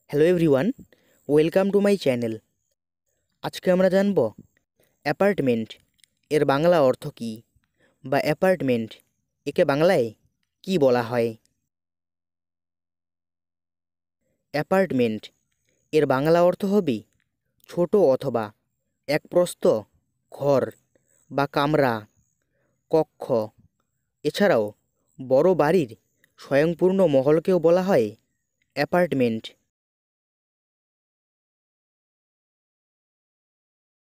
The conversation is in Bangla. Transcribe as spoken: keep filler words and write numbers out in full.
Hello everyone, welcome to my channel. আজকে আমরা জানব অ্যাপার্টমেন্ট এর বাংলা অর্থ কী, বা অ্যাপার্টমেন্ট একে বাংলায় কি বলা হয়। অ্যাপার্টমেন্ট এর বাংলা অর্থ হবে ছোট অথবা একপ্রস্থ ঘর বা কামরা, কক্ষ। এছাড়াও বড় বাড়ির স্বয়ংপূর্ণ মহলকেও বলা হয় অ্যাপার্টমেন্ট।